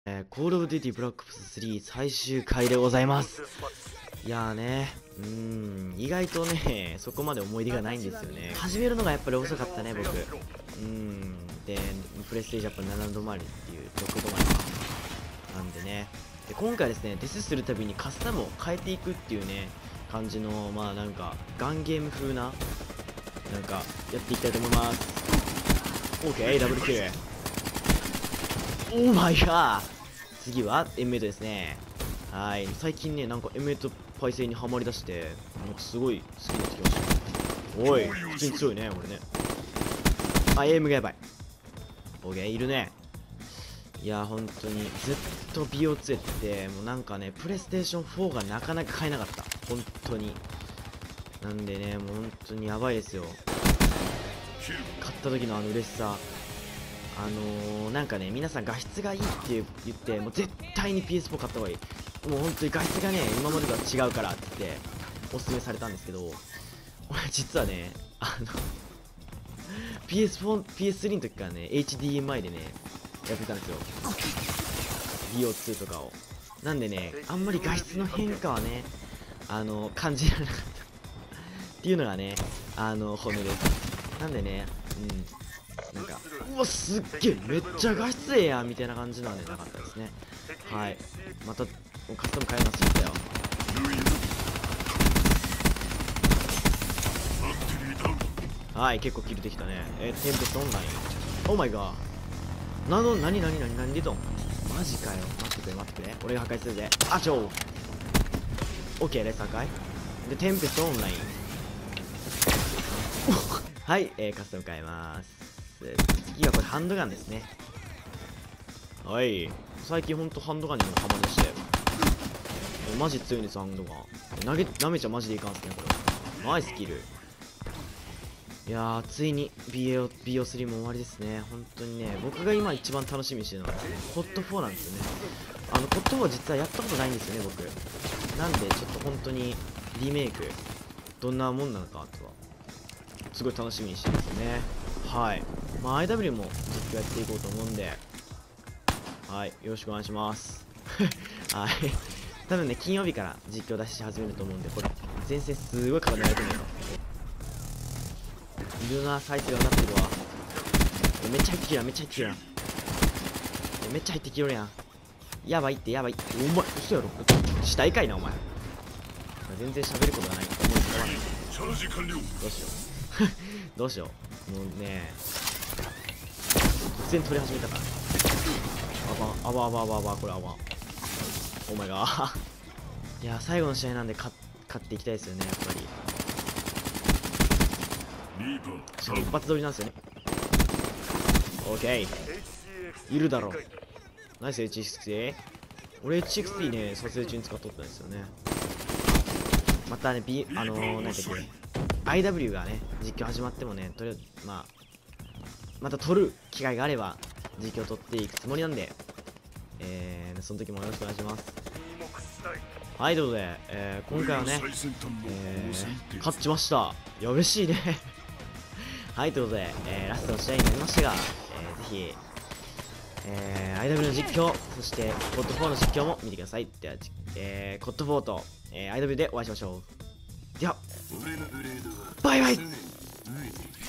コールオブデューティブラックオプス3最終回でございます。いやーね、意外とね、そこまで思い出がないんですよね。始めるのがやっぱり遅かったね、僕。で、プレステージャパン7度回りっていう6度回りなんでね。で、今回ですね、デスするたびにカスタムを変えていくっていうね、感じの、まあなんか、ガンゲーム風な、なんか、やっていきたいと思います。OK、ダブルキル。オーマイガー。次は M8 ですね。はい。最近ね、なんか M8 パイセンにはまりだして、なんかすごい好きになってきました。おい、普通に強いね、俺ね。あ、エイムがやばい。OK、いるね。いや、本当に、ずっと BO2 やってて、もうなんかね、プレイステーション4がなかなか買えなかった。本当に。なんでね、もう本当にやばいですよ。買った時のあの嬉しさ。なんかね、皆さん画質がいいって言って、もう絶対に PS4 買った方がいい。もう本当に画質がね、今までとは違うからって言って、おすすめされたんですけど、俺実はね、PS4、PS3 の時からね、HDMI でね、やってたんですよ。BO2 とかを。なんでね、あんまり画質の変化はね、感じられなかったっていうのがね、本音です。なんでね、なんか、うわ、すっげえ、めっちゃ画質ええやんみたいな感じのはね、なかったですね。はい。また、カスタム変えますよ。はい、結構キルできたね。テンペストオンライン。オーマイガー。何出とんマジかよ。待ってくれ。俺が破壊するぜ。あちょー。オッケー、レッツ破壊。で、テンペストオンライン。はい、カスタム変えます。次はこれハンドガンですね。はい。最近ほんとハンドガンにもハマりまして。マジ強いんです、ハンドガン。舐めちゃマジでいかんすね、これ。ナイスキル。いやー、ついに BO3 も終わりですね。本当にね、僕が今一番楽しみにしてるのは、コッド4なんですよね。コッド4実はやったことないんですよね、僕。なんで、ちょっと本当にリメイク、どんなもんなのかとは、すごい楽しみにしてますね。はい。まあ、IW も実況やっていこうと思うんで、はい。よろしくお願いします。はい。多分ね、金曜日から実況出し始めると思うんで、これ、前線すごい体やられてるのよ。いるな、サイズがなってるわ。めっちゃ入ってきるやん。めっちゃ入ってきよるやん。やばいって。お前、嘘やろ。死体かいな、お前。全然喋ることがない。思いつかない。どうしよう。どうしよう。もうね、突然取り始めたから。あば、これあば。お前が。いや、最後の試合なんで勝っていきたいですよね、やっぱり。一発撮りなんですよね。オッケー。いるだろう。ナイス HXT。俺 HXT ね、撮影中に使っとったんですよね。またね、なんだっけ、IW がね、実況始まってもね、とりあえず、また撮る機会があれば、実況撮っていくつもりなんで、その時もよろしくお願いします。はい、ということで、今回はね、勝ちました。いや、嬉しいね。はい、ということで、ラストの試合になりましたが、ぜひ、IW の実況、そしてコッド4の実況も見てください。では、コッド4と、IW でお会いしましょう。では、バイバイ。